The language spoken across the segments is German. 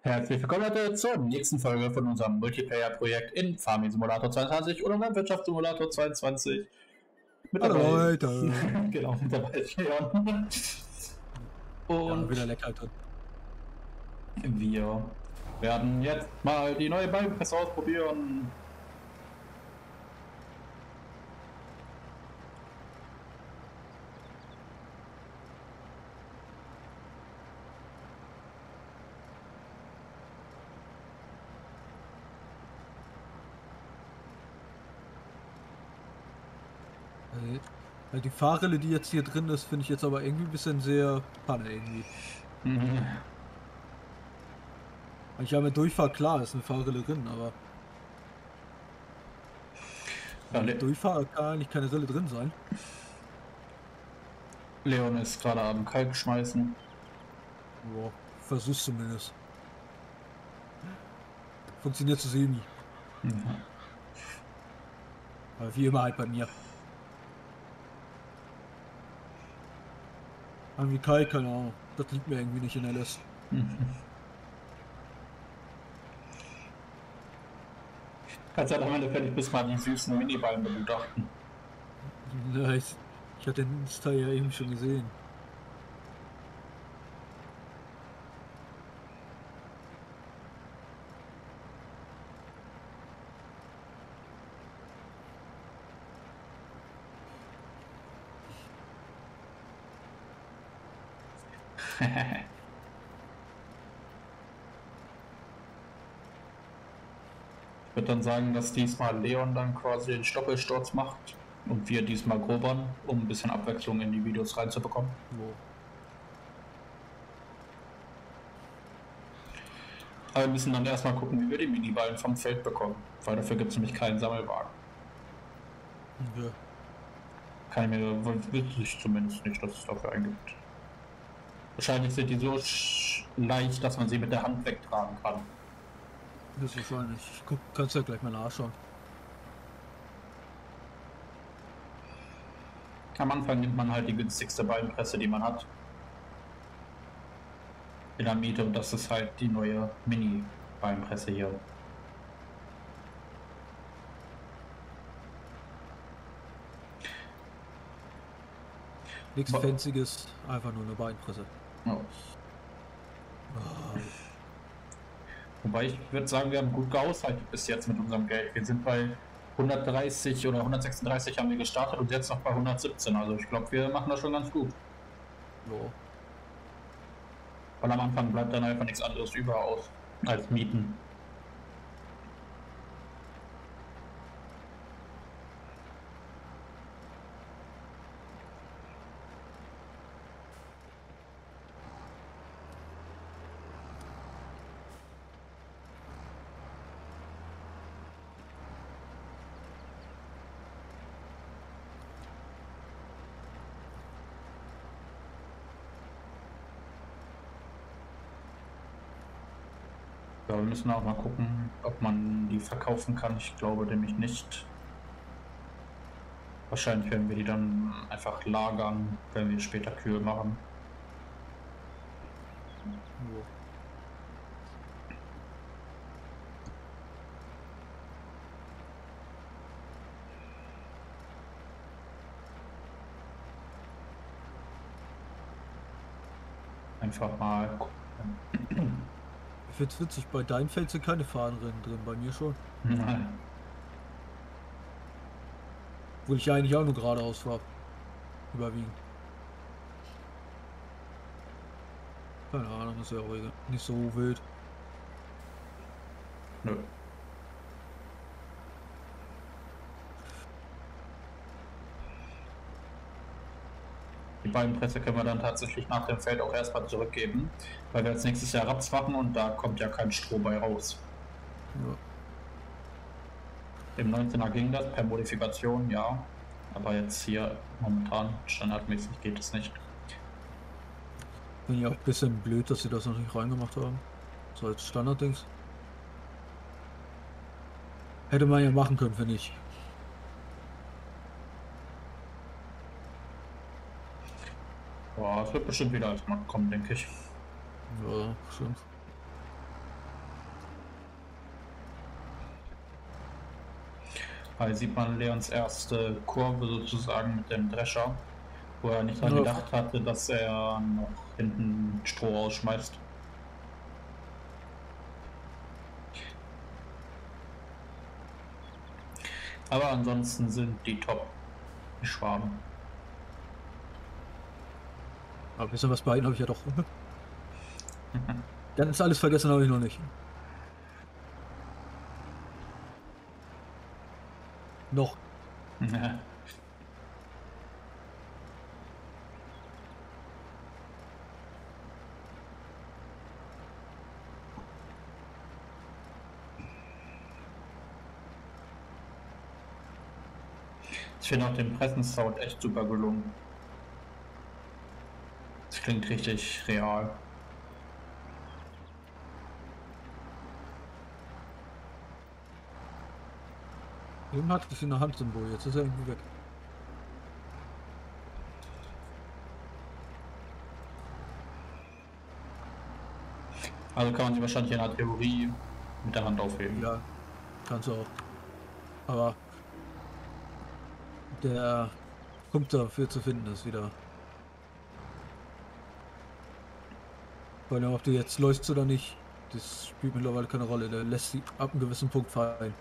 Herzlich willkommen Leute zur nächsten Folge von unserem Multiplayer-Projekt in Farming Simulator 22 oder Landwirtschaftssimulator 22. Mit Hallo dabei, Leute. genau, mit dabei ist Leon. Ja, Und wieder lecker drin. wir werden jetzt mal die neue Balkenpresse ausprobieren. Die Fahrrille, die jetzt hier drin ist, finde ich jetzt aber irgendwie ein bisschen sehr Panne irgendwie. Mhm. Ich habe mit Durchfahrt, klar, ist eine Fahrrille drin, aber Ja, mit Durchfahrt kann eigentlich keine Rille drin sein. Leon ist gerade am Kalkschmeißen. Boah, versuch's zumindest. Funktioniert so semi. Mhm. Aber wie immer halt bei mir. Irgendwie kalt, keine Ahnung. Das liegt mir irgendwie nicht in der LS. Kannst halt am Ende fertig bis mal die süßen Miniballen begutachten. Ja, ich hatte den Teil ja eben schon gesehen. Ich würde dann sagen, dass diesmal Leon dann quasi den Stoppelsturz macht und wir diesmal grobern, um ein bisschen Abwechslung in die Videos reinzubekommen. Boah. Aber wir müssen dann erstmal gucken, wie wir die Miniballen vom Feld bekommen, weil dafür gibt es nämlich keinen Sammelwagen. Ja. Kann ich mir, wüsste ich zumindest nicht, dass es dafür einen gibt. Wahrscheinlich sind die so leicht, dass man sie mit der Hand wegtragen kann. Das ist wahrscheinlich. Kannst ja gleich mal nachschauen. Am Anfang nimmt man halt die günstigste Ballenpresse, die man hat. In der Miete, und das ist halt die neue Mini-Ballenpresse hier. Nichts Fancyes, einfach nur eine Beinpresse. Oh. Ah, Wobei ich würde sagen, wir haben gut gehaushaltet bis jetzt mit unserem Geld. Wir sind bei 130 oder 136 haben wir gestartet und jetzt noch bei 117. Also ich glaube, wir machen das schon ganz gut. ja. Weil am Anfang bleibt dann einfach nichts anderes über aus als Mieten. Ja, wir müssen auch mal gucken, ob man die verkaufen kann. Ich glaube nämlich nicht. Wahrscheinlich werden wir die dann einfach lagern, wenn wir später Kühe machen. Ja. Einfach mal gucken. Ich find's witzig, bei deinem Feld sind keine Fahnenrennen drin, bei mir schon. Obwohl ich ja eigentlich auch nur geradeaus fahre. Überwiegend. Keine Ahnung, ist ja auch nicht so wild. Nö. Die Ballenpresse können wir dann tatsächlich nach dem Feld auch erstmal zurückgeben, weil wir als nächstes Jahr Raps machen und da kommt ja kein Stroh bei raus. Ja. Im 19er ging das per Modifikation, ja, aber jetzt hier momentan standardmäßig geht es nicht. Finde ich auch ein bisschen blöd, dass sie das noch nicht reingemacht haben. So als Standarddings. Hätte man ja machen können, finde ich. Boah, es wird bestimmt wieder als Mod kommen, denke ich. Ja, stimmt. Hier sieht man Leons erste Kurve sozusagen mit dem Drescher, wo er nicht dran Ja, gedacht hatte, dass er noch hinten Stroh rausschmeißt. Aber ansonsten sind die top, die Schwaben. aber ein bisschen was bei ihnen habe ich ja doch. Ganz alles vergessen habe ich noch nicht. Noch. Ich finde auch den Pressensound echt super gelungen. Das klingt richtig real. Eben hatte ich in der Hand Symbol, jetzt ist er irgendwie weg. Also kann man sie wahrscheinlich in der Theorie mit der Hand aufheben. Ja, kannst du auch. Aber der Punkt dafür zu finden ist wieder. Weil ob du jetzt läufst oder nicht, das spielt mittlerweile keine Rolle. Der lässt sie ab einem gewissen Punkt fallen.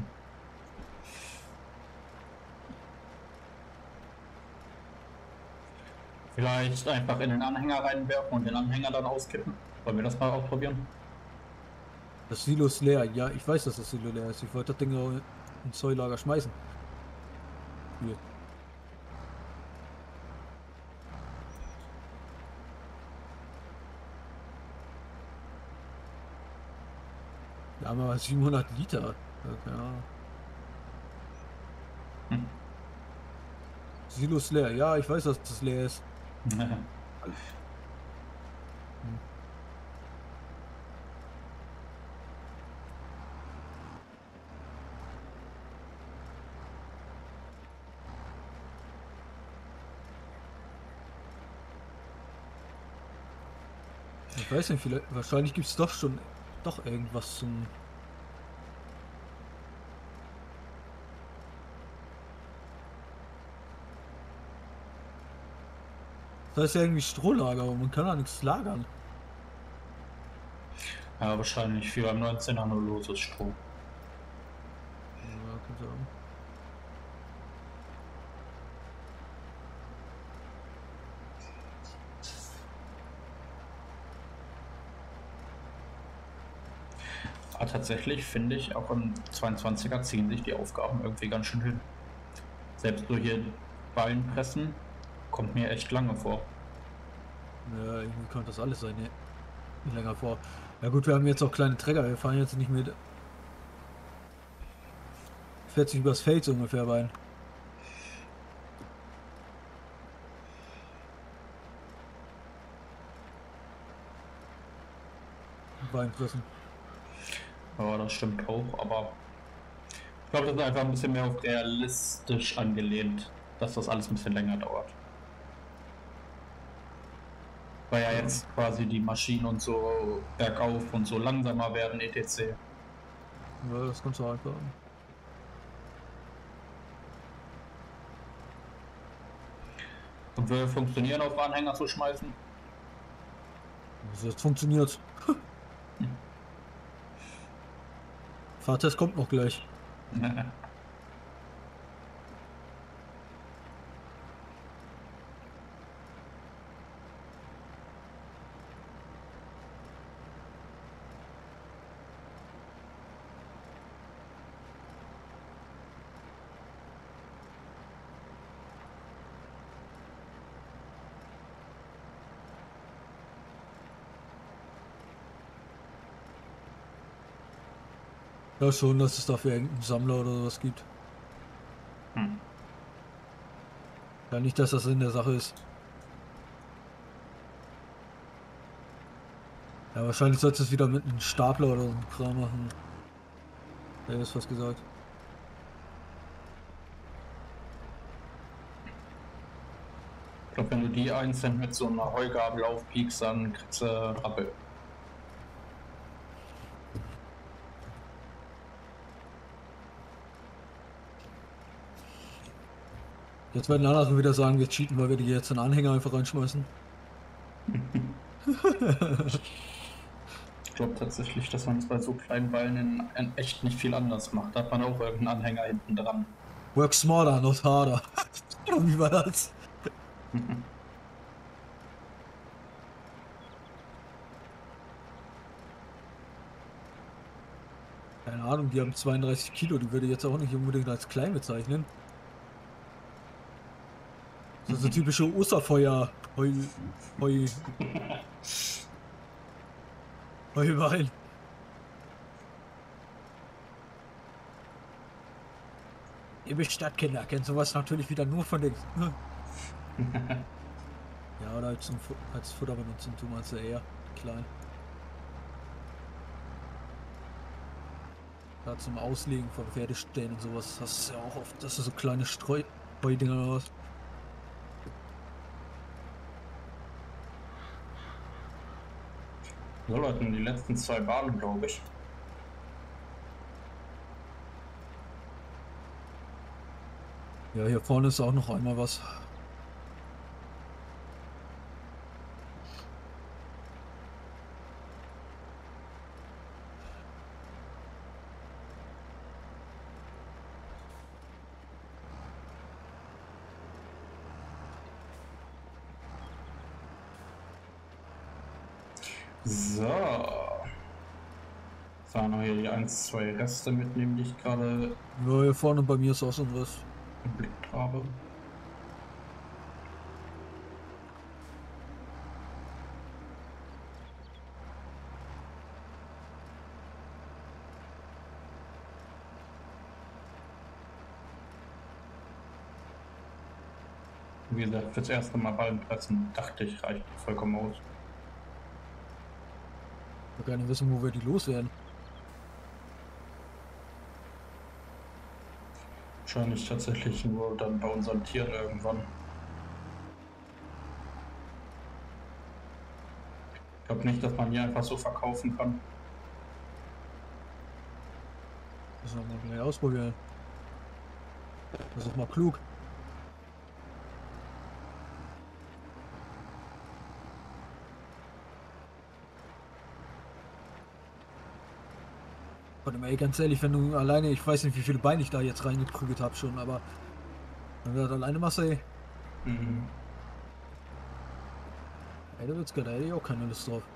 Vielleicht einfach in den Anhänger reinwerfen und den Anhänger dann auskippen. Wollen wir das mal ausprobieren? Das Silo ist leer. Ja, ich weiß, dass das Silo leer ist. Ich wollte das Ding auch ins Zollager schmeißen. Hier. Da haben wir 700 Liter. Ja. Silo ist leer. Ja, ich weiß, dass das leer ist. Ich weiß nicht, vielleicht, wahrscheinlich gibt es doch schon doch irgendwas zum. Das ist ja irgendwie Strohlager, aber man kann da nichts lagern. Ja, wahrscheinlich für beim 19er nur loses Stroh. Ja, kann sagen. Aber tatsächlich finde ich, auch im 22er ziehen sich die Aufgaben irgendwie ganz schön hin. Selbst so hier Ballen pressen kommt mir echt lange vor. Ja, irgendwie kommt das alles sein, ne? Länger vor. Ja gut, wir haben jetzt auch kleine Trecker, wir fahren jetzt nicht mit 40 übers Feld so ungefähr rein. Beinpressen. Ja, das stimmt auch, aber ich glaube, das ist einfach ein bisschen mehr auf realistisch angelehnt, dass das alles ein bisschen länger dauert. Weil ja jetzt quasi die Maschinen und so bergauf und so langsamer werden, etc. Ja, das kannst du einfach. Und will funktionieren, auf Anhänger zu schmeißen? Also jetzt funktioniert. Fahrtest kommt noch gleich. Ja schon, dass es dafür irgendeinen Sammler oder sowas gibt. Ja, nicht, dass das in der Sache ist. Ja, wahrscheinlich sollst du es wieder mit einem Stapler oder so einem Kram machen. Ja, ist was gesagt. Ich glaube, wenn du die einzeln mit so einer Heugabel aufpiekst, dann kriegst du Rappel. Jetzt werden andere wieder sagen, wir cheaten, weil wir die jetzt einen Anhänger einfach reinschmeißen. Ich glaube tatsächlich, dass man es bei so kleinen Ballen in echt nicht viel anders macht. Da hat man auch irgendeinen Anhänger hinten dran. Work smarter, not harder. Oder wie war das? Keine Ahnung, die haben 32 Kilo, die würde ich jetzt auch nicht unbedingt als klein bezeichnen. Das ist so typische Osterfeuer, Heu, Heuballen. Ihr Stadtkinder kennt sowas natürlich wieder nur von den. Ja, oder als Futter benutzen tun wir es ja eher klein. Da zum Auslegen von Pferdeställen und sowas hast du ja auch oft, dass du so kleine Streudinger hast. So Leute, die letzten 2 Bahnen, glaube ich. Ja, hier vorne ist auch noch einmal was. So. Das waren noch hier die 1, 2 Reste mitnehmen, die ich gerade Ja, hier vorne bei mir ist auch so was. im Blick habe. Wie gesagt, fürs erste Mal Ballenpressen dachte ich, reicht vollkommen aus. Ich will gar nicht wissen, wo wir die loswerden. Wahrscheinlich tatsächlich nur dann bei unseren Tieren irgendwann. Ich glaube nicht, dass man die einfach so verkaufen kann. Müssen wir mal gleich ausprobieren. Das ist mal klug. Warte mal, ey, ganz ehrlich, wenn du alleine, ich weiß nicht, wie viele Beine ich da jetzt reingeprügelt habe schon, aber wenn du das alleine machst, ey, Mhm. da wird's geil, da hätte ich auch keine Lust drauf.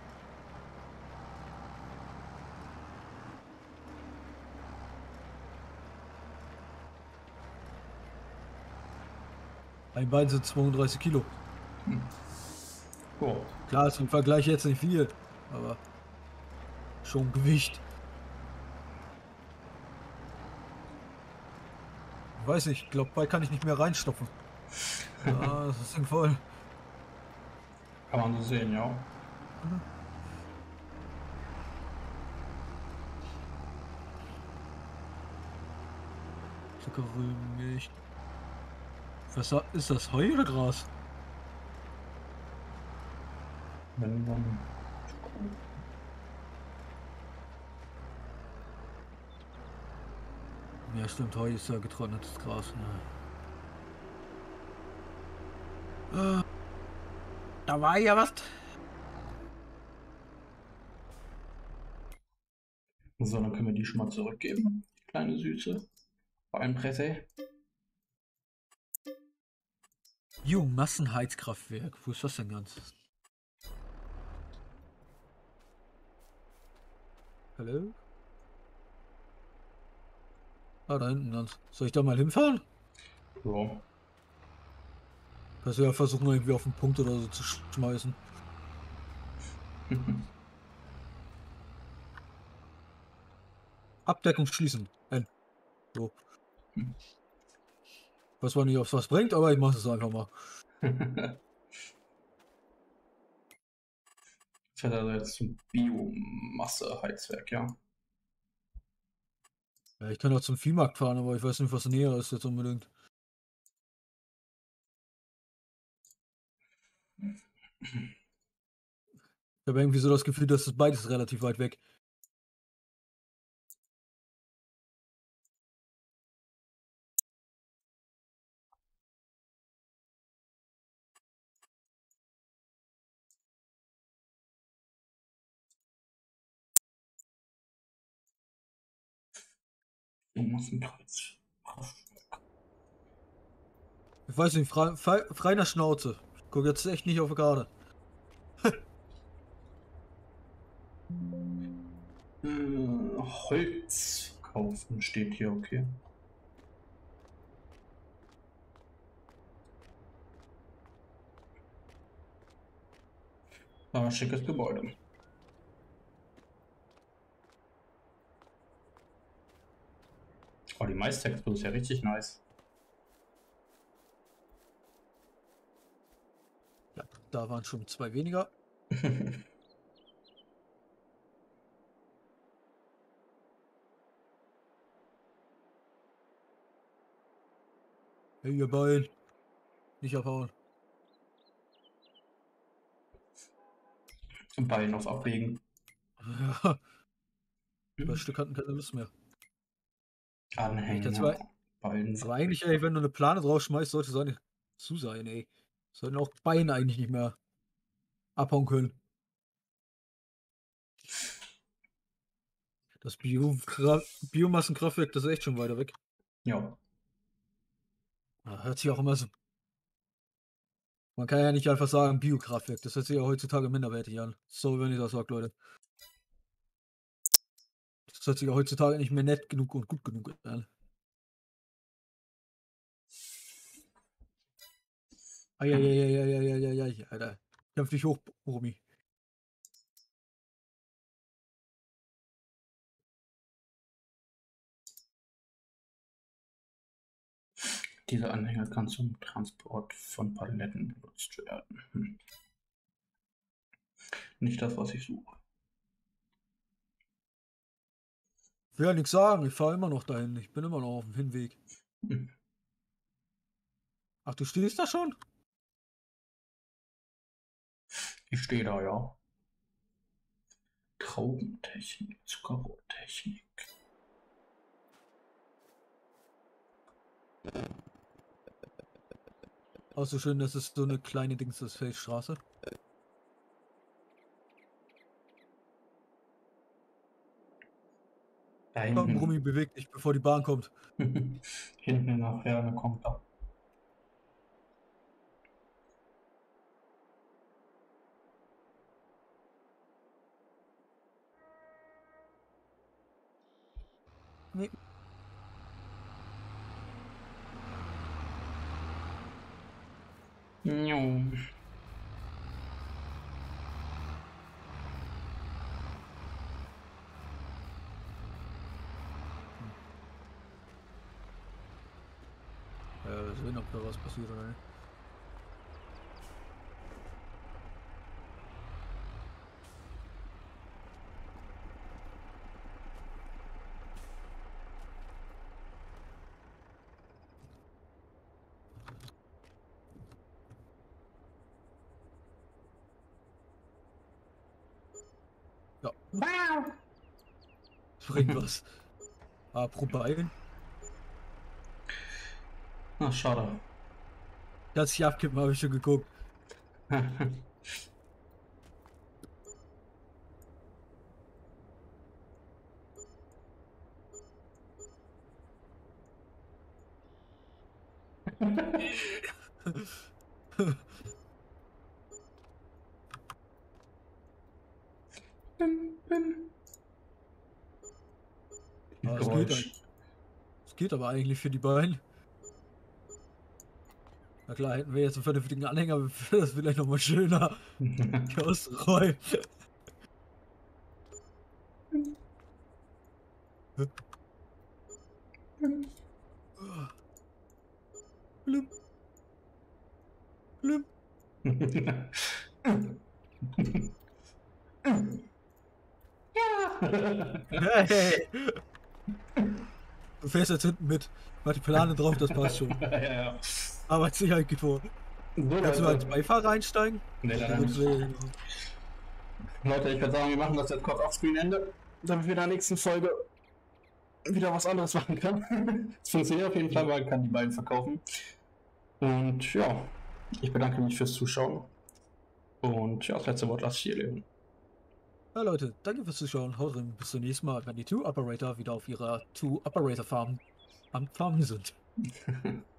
Ein Bein sind 32 Kilo. Oh. Klar, ist im Vergleich jetzt nicht viel, aber schon Gewicht. Ich weiß nicht, ich glaube, bald kann ich nicht mehr reinstopfen. Ja, das ist Ding voll. Kann man so sehen, ja. Zuckerrübenmilch. Was ist das, Heu oder Gras? Wenn man. Ja, stimmt, Heu ist ja getrocknetes Gras. Ja. Da war ja was. So, dann können wir die schon mal zurückgeben. Die kleine Süße. Ballenpresse. Massenheizkraftwerk. Wo ist das denn ganz? Hallo? Ah, da hinten ganz. Soll ich da mal hinfahren? So. Kannst du ja versuchen, irgendwie auf den Punkt oder so zu schmeißen. Abdeckung schließen. Ein. So. Weiß zwar nicht, ob es was bringt, aber ich mache es einfach mal. Ich hätte also jetzt zum Biomasse-Heizwerk, ja. Ja, ich kann auch zum Viehmarkt fahren, aber ich weiß nicht, was näher ist jetzt unbedingt. Ich habe irgendwie so das Gefühl, dass das beides relativ weit weg. Massenkreuz. Ich weiß nicht, frei nach Schnauze. Ich guck jetzt echt nicht auf die Karte. Holz kaufen steht hier, okay. Aber schickes Gebäude. Oh, die Maistextur ist ja richtig nice. Ja, da waren schon 2 weniger. Hey, ihr beiden. Nicht abhauen. Bein auf Abwägen. Ja. Das Stück hatten keine Lust mehr. Anhänger. Bein. Aber eigentlich, ey, wenn du eine Plane draufschmeißt, sollte es auch nicht zu sein, ey. Sollten auch Beine eigentlich nicht mehr abhauen können. Das Biomassenkraftwerk, das ist echt schon weiter weg. Ja. Hört sich auch immer so. Man kann ja nicht einfach sagen Biokraftwerk. Das hört sich ja heutzutage minderwertig an. Sorry, wenn ich das sage, Leute. Das hört sich ja heutzutage nicht mehr nett genug und gut genug an. Eieieiei, Alter. Kämpf dich hoch, Romy. Dieser Anhänger kann zum Transport von Paletten benutzt werden. Nicht das, was ich suche. Ich will ja nichts sagen, ich fahre immer noch dahin. Ich bin immer noch auf dem Hinweg. Ach, du stehst da schon? Ich stehe da, ja. Traubentechnik, Zuckerrohrtechnik. Auch so schön, das ist so eine kleine Feldstraße. Da Komm, hinten. Brummi, beweg dich, bevor die Bahn kommt. Hinten in der Ferne kommt da. Nee. Jo. Sehen, ob da was passiert oder nicht. Ja. Bringt was. Pro Bein. Ach, schade. Dass ich abkippen, habe ich schon geguckt. Es geht aber eigentlich für die beiden. Na klar, hätten wir jetzt einen vernünftigen Anhänger, wäre das vielleicht nochmal schöner. Ausräumen. Blum. Blum. Hey. Du fährst jetzt hinten mit. Mach die Plane drauf, das passt schon. Ja. Arbeitssicherheit geht vor. So, Kannst du als Beifahrer einsteigen? Nee, leider nicht. Leute, ich würde sagen, wir machen das jetzt kurz offscreen Ende, damit wir in der nächsten Folge wieder was anderes machen können. Es funktioniert auf jeden Fall, weil man kann die beiden verkaufen. Und ja, ich bedanke mich fürs Zuschauen. Und ja, das letzte Wort lasse ich hier leben. Ja, Leute, danke fürs Zuschauen. Haut rein, bis zum nächsten Mal, wenn die Two Operator wieder auf ihrer Two Operator Farm am Farmen sind.